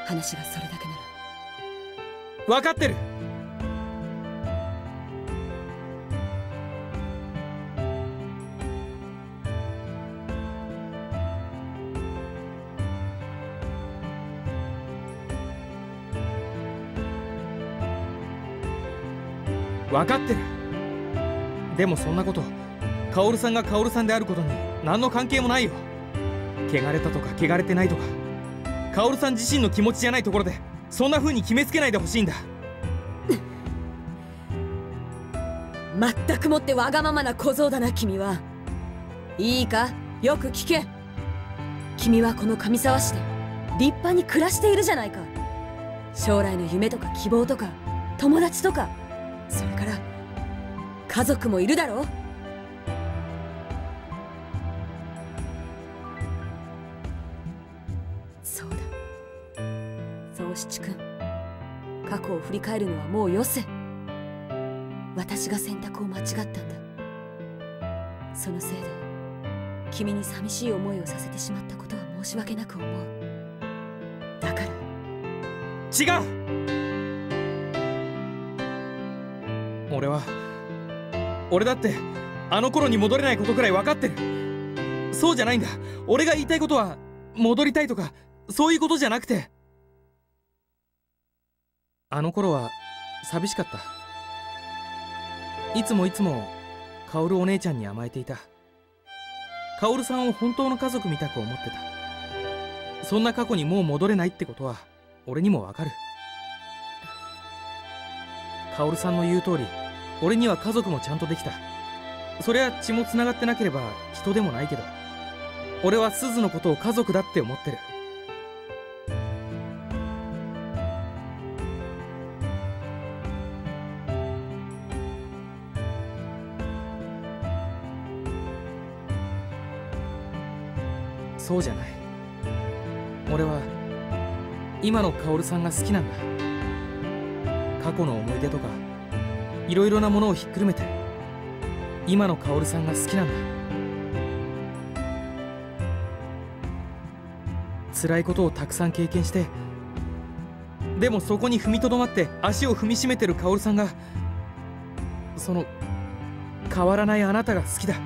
話がそれだけなら。 分かってる。分かってる。でもそんなことカオルさんがカオルさんであることに何の関係もないよ。汚れたとか汚れてないとかカオルさん自身の気持ちじゃないところでそんな風に決めつけないでほしいんだ。 まったくもってわがままな小僧だな君は。いいか、よく聞け。君はこの上沢市で立派に暮らしているじゃないか。将来の夢とか希望とか友達とか、それから家族もいるだろう。そうだ、宗七君、過去を振り返るのはもうよせ。私が選択を間違ったんだ。そのせいで君に寂しい思いをさせてしまったことは申し訳なく思う。だから違う。俺だってあの頃に戻れないことくらい分かってる。そうじゃないんだ。俺が言いたいことは戻りたいとかそういうことじゃなくて、あの頃は寂しかった。いつもカオルお姉ちゃんに甘えていた。カオルさんを本当の家族みたく思ってた。そんな過去にもう戻れないってことは俺にもわかる。カオルさんの言う通り俺には家族もちゃんとできた。そりゃ血もつながってなければ人でもないけど、俺はすずのことを家族だって思ってる。そうじゃない。俺は今のカオルさんが好きなんだ。過去の思い出とかいろいろなものをひっくるめて今のカオルさんが好きなんだ。辛いことをたくさん経験して、でもそこに踏みとどまって足を踏みしめてるカオルさんが、その変わらないあなたが好きだ。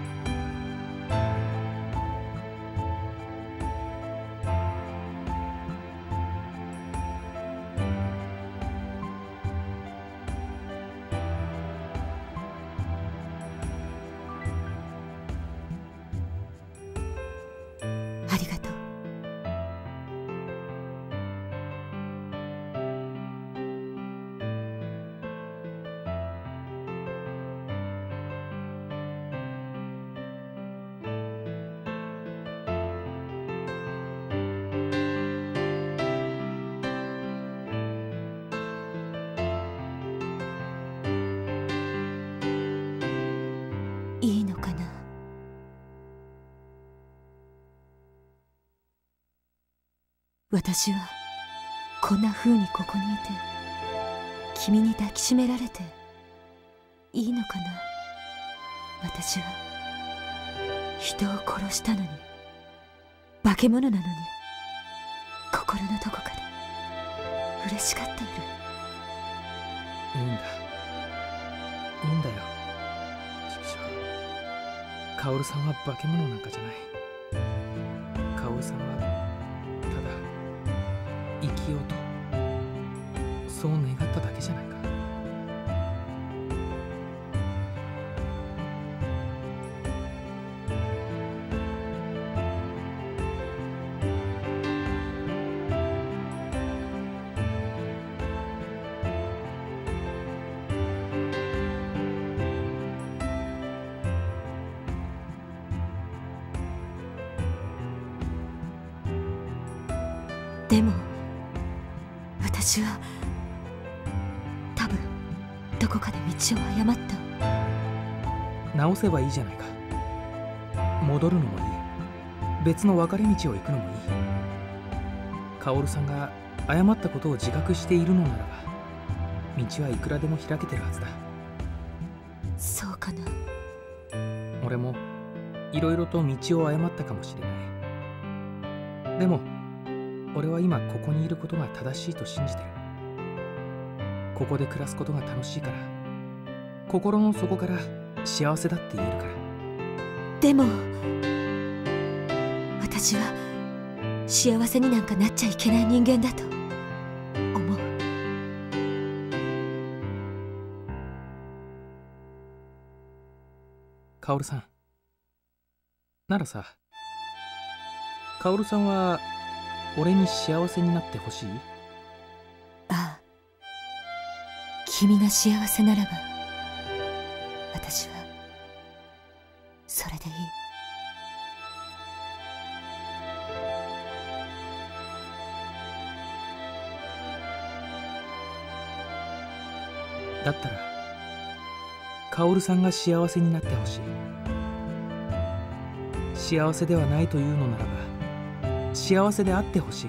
ありがとう。いいのかな。私はこんな風にここにいて君に抱きしめられていいのかな。私は人を殺したのに、化け物なのに、心のどこかで嬉しがっている。 いいんだ、いいんだよ。畜生、カオルさんは化け物なんかじゃない。カオルさんはただ生きようとそう願っただけじゃないか。 でも私は多分どこかで道を誤った。 直せばいいじゃないか。戻るのもいい。別の分かれ道を行くのもいい。カオルさんが誤ったことを自覚しているのならば道はいくらでも開けてるはずだ。 そうかな。 俺もいろいろと道を誤ったかもしれない。でも俺は今ここにいることが正しいと信じてる。ここで暮らすことが楽しいから、心の底から幸せだって言えるから。 でも私は幸せになんかなっちゃいけない人間だと思う。 カオルさんならさ、カオルさんは俺に幸せになってほしい？ ああ、君が幸せならば私はそれでいい。 だったらカオルさんが幸せになってほしい。幸せではないというのならば幸せであってほしい。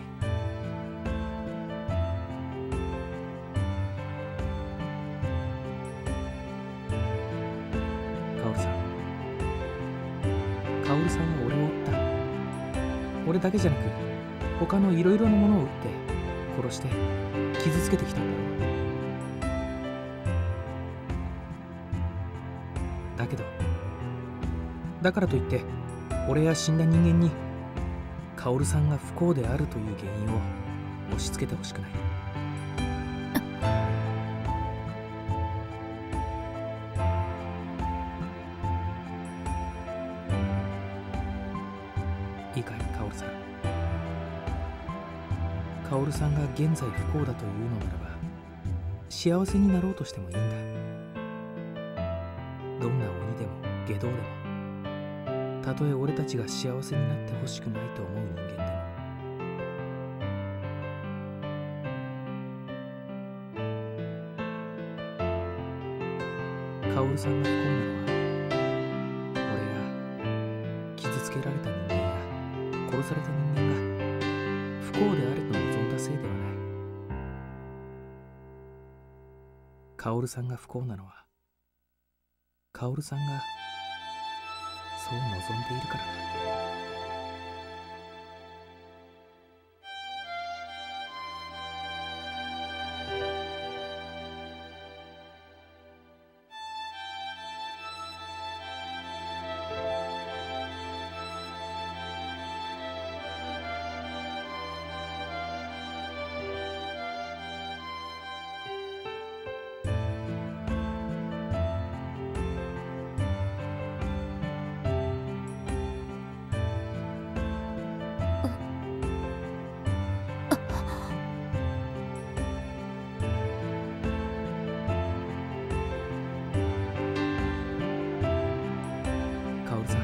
カオルさん、カオルさんは俺を撃った。俺だけじゃなく他のいろいろなものを撃って殺して傷つけてきたんだろう。だけどだからといって俺や死んだ人間にカオルさんが不幸であるという原因を押し付けてほしくない。いいかいカオルさん。カオルさんが現在不幸だというのならば幸せになろうとしてもいいんだ。どんな鬼でも外道でも、たとえ俺たちが幸せになってほしくないと思う人間でも。カオルさんが不幸なのは俺や傷つけられた人間や殺された人間が不幸であると望んだせいではない。カオルさんが不幸なのはカオルさんがそう望んでいるからだ。カオルさん、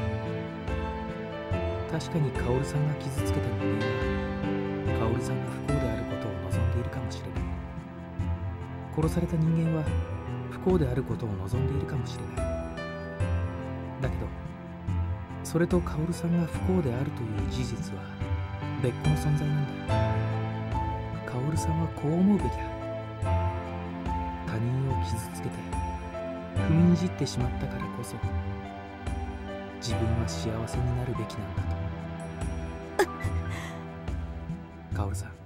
確かにカオルさんが傷つけた人間はカオルさんが不幸であることを望んでいるかもしれない。殺された人間は不幸であることを望んでいるかもしれない。だけどそれとカオルさんが不幸であるという事実は別個の存在なんだよ。カオルさんはこう思うべきだ。他人を傷つけて踏みにじってしまったからこそ自分は幸せになるべきなんだと。カオルさん、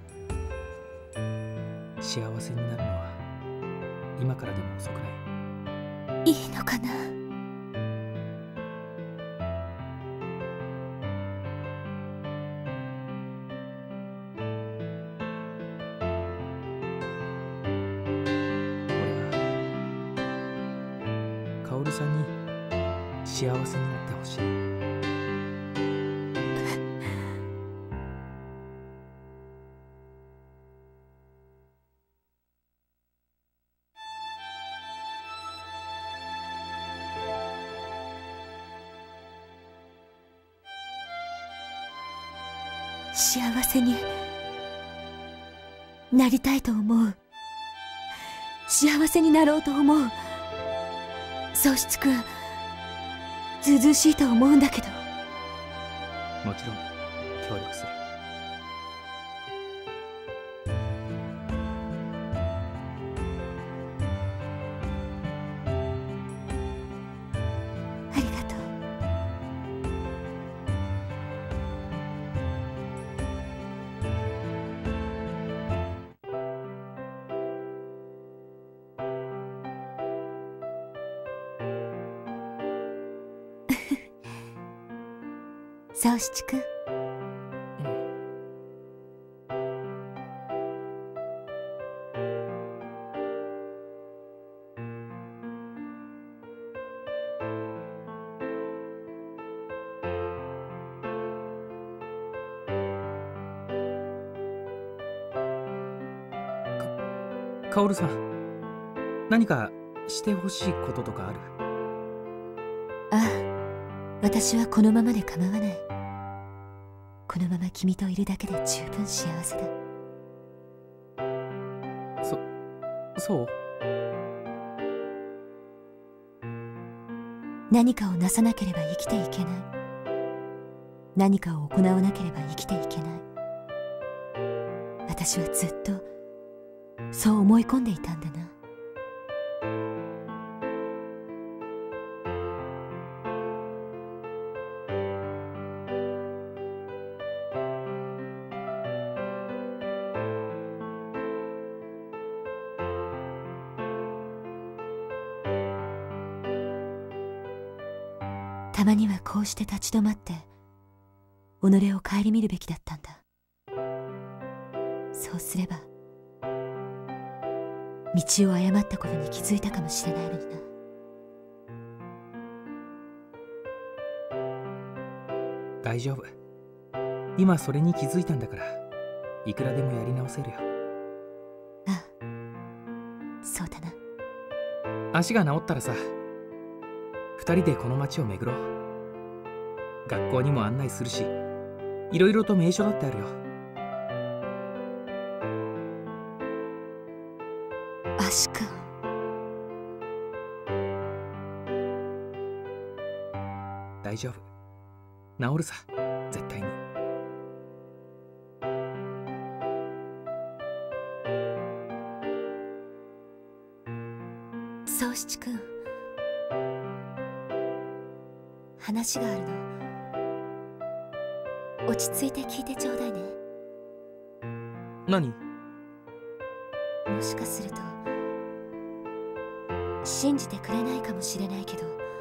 幸せになるのは今からでも遅くない。 いいのかな。 俺はカオルさんに幸せになってほしい。 幸せになりたいと思う。幸せになろうと思う。喪失くん、ずうずうしいと思うんだけど。 もちろん協力する。 ありがとう。 宗七君。 カオルさん、何かしてほしいこととかある？ ああ、私はこのままで構わない。このまま君といるだけで十分幸せだ。 そう？ 何かをなさなければ生きていけない。何かを行わなければ生きていけない。私はずっとそう思い込んでいたんだな。たまにはこうして立ち止まって己を顧みるべきだったんだ。そうすれば道を誤ったことに気づいたかもしれないのにな。 大丈夫。今それに気づいたんだから、いくらでもやり直せるよ。 ああ、そうだな。 足が治ったらさ、二人でこの街を巡ろう。学校にも案内するし、いろいろと名所だってあるよ。 足か。 大丈夫。治るさ、絶対に。 宗七君、話があるの。落ち着いて聞いてちょうだいね。 何？ もしかすると信じてくれないかもしれないけど、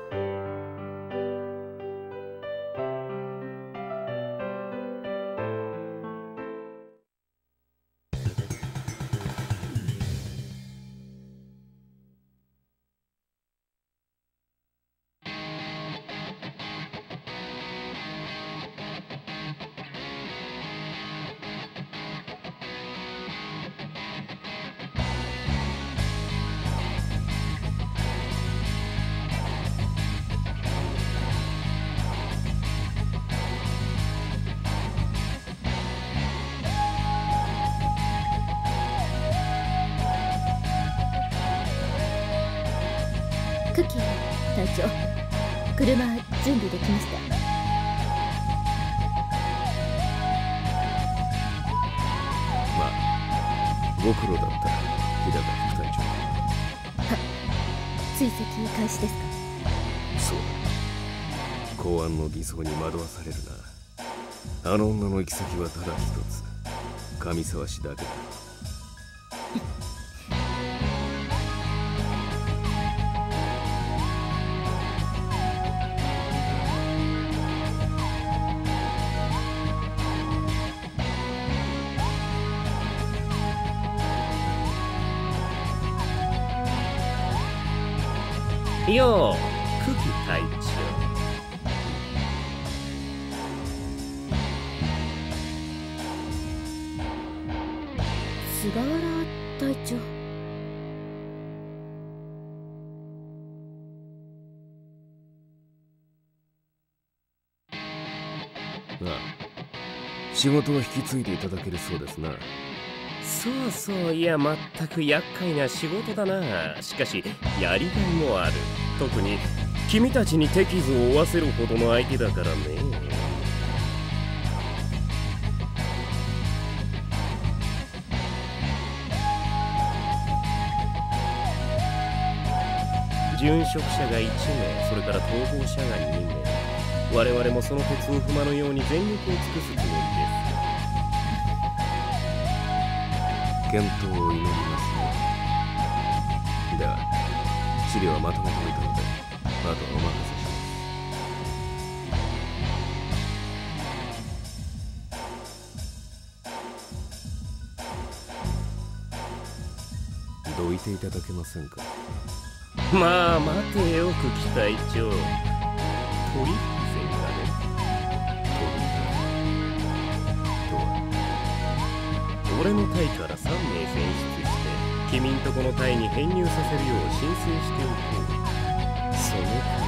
クッキー隊長、車準備できました。 まあご苦労だった日高副隊長。 追跡開始ですか？ そうだ、公安の偽装に惑わされるな。あの女の行き先はただ一つ、上沢氏だけだ。 よう、久喜隊長。 菅原隊長。 ああ、仕事を引き継いでいただけるそうですな。 そうそう、いや、まったく厄介な仕事だな。しかしやりがいもある。特に君たちに手傷を負わせるほどの相手だからね。殉職者が1名、それから逃亡者が2名。我々もその鉄を踏まぬように全力を尽くすつもりです。 健闘を祈りますね。では資料はまとめておいたので、あとはお任せします。 どいていただけませんか。 まあ待てよ、久喜隊長。取引戦かね。とは、俺の隊から3名選出して君んとこの隊に編入させるよう申請しておこう。その代わ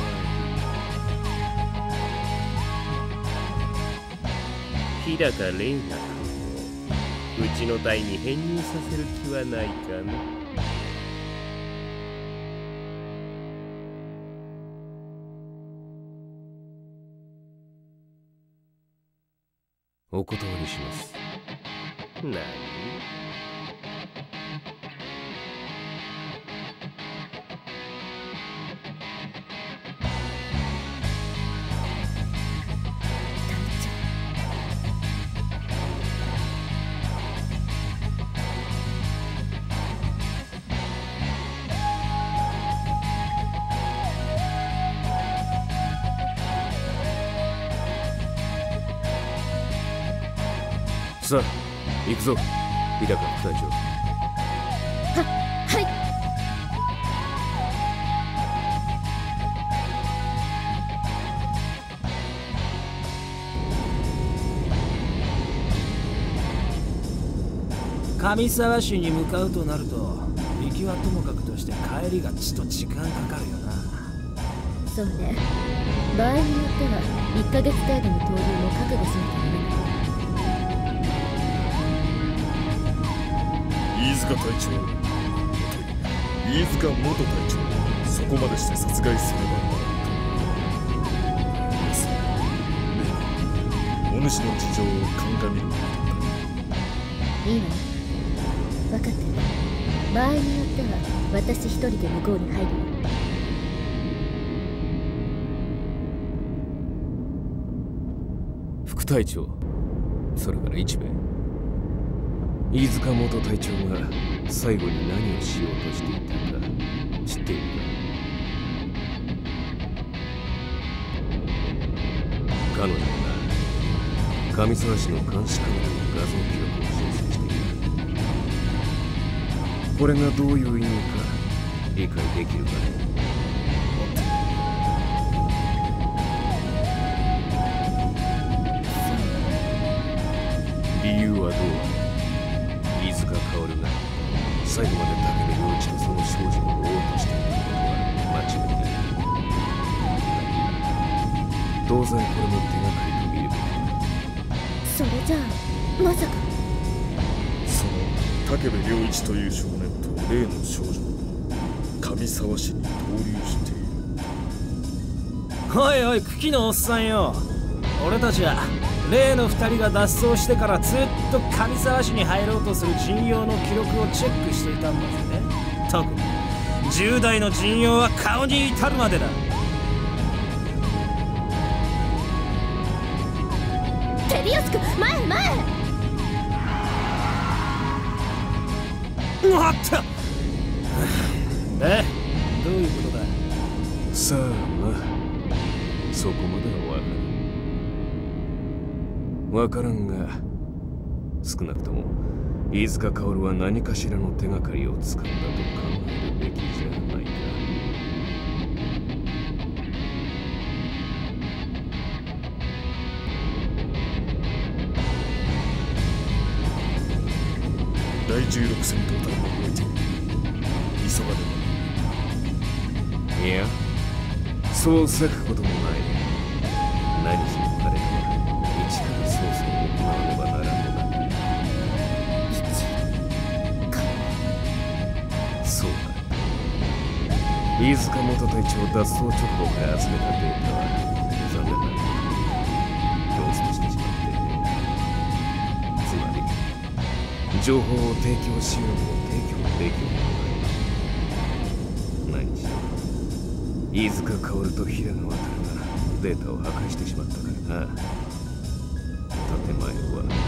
り、日高玲奈君をうちの隊に編入させる気はないかね。 お断りします。 何？ さあ行くぞ、日高副隊長。 はい。 上沢市に向かうとなると、行きはともかくとして帰りがちと時間かかるよな。 そうね。場合によっては1ヶ月程度の投入も覚悟しなきゃならない。 飯塚隊長、飯塚元隊長をそこまでして殺害すればならんと。お主の事情を鑑みることだ。 いいわね。分かってる。場合によっては私一人で向こうに入るわ。 副隊長、それから一兵、飯塚元隊長が最後に何をしようとしていたか知っているか。彼女が上沢市の監視カメラの画像記録を申請している。これがどういう意味か理解できるかね。理由はどうあれ、飯塚薫が最後まで武部良一とその少女を追おうとしていることは間違いない。当然これも手がかりと見るべきだ。 それじゃあまさかその武部良一という少年と例の少女を上沢市に投留している。 おいおい、茎のおっさんよ。俺たちは例の2人が脱走してからずっと上沢市に入ろうとする陣容の記録をチェックしていたんだぜね。特に10代の陣容は顔に至るまでだ。 手リアスク、前へ前へ。 おっとで、どういうことだ。 さあまあそこまではわからんが、少なくとも飯塚薫は何かしらの手がかりをつかんだと考えるべきじゃないか。 第16戦闘隊も動いている。急がねば。 いや、そう咲くこともない。何しろ彼らは一から捜査を行わねばならんのだ。そうだ。飯塚元隊長脱走直後から集めたデータは残念ながらローストしてしまってね。つまり情報を提供しようも提供できるもない。何しろ飯塚薫と平川渉がデータを破壊してしまったからな。建前は